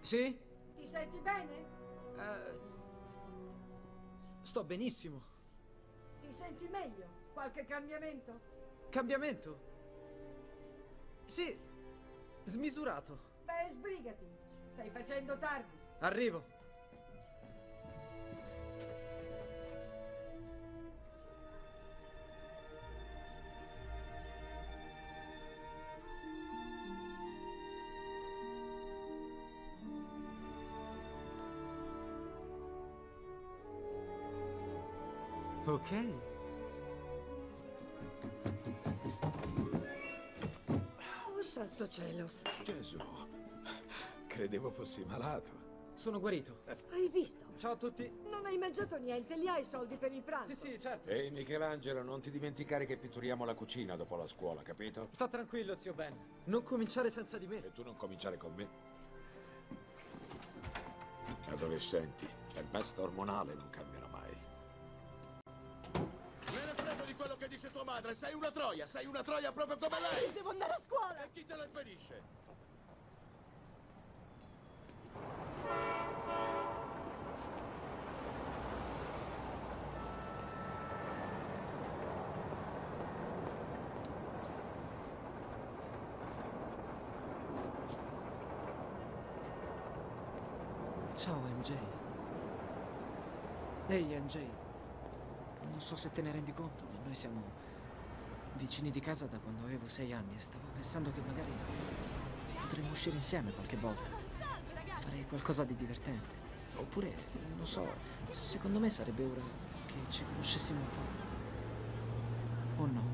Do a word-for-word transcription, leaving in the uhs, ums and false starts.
Sì? Ti senti bene? Uh, sto benissimo. Ti senti meglio? Qualche cambiamento? Cambiamento? Sì, smisurato. Beh, sbrigati. Stai facendo tardi. Arrivo. Ok. Oh, santo cielo. Gesù, credevo fossi malato. Sono guarito. Hai visto? Ciao a tutti. Non hai mangiato niente, li hai soldi per il pranzo? Sì, sì, certo. Ehi, Michelangelo, non ti dimenticare che pitturiamo la cucina dopo la scuola, capito? Sta tranquillo, zio Ben. Non cominciare senza di me. E tu non cominciare con me. Adolescenti, il best ormonale non cambierà mai. Me ne frego di quello che dice tua madre, sei una troia, sei una troia proprio come lei! Devo andare a scuola! E chi te lo impedisce? Ciao, M J. Ehi, M J. Non so se te ne rendi conto, ma noi siamo vicini di casa da quando avevo sei anni e stavo pensando che magari potremmo uscire insieme qualche volta. Fare qualcosa di divertente. Oppure, non so, secondo me sarebbe ora che ci conoscessimo un po'. O no?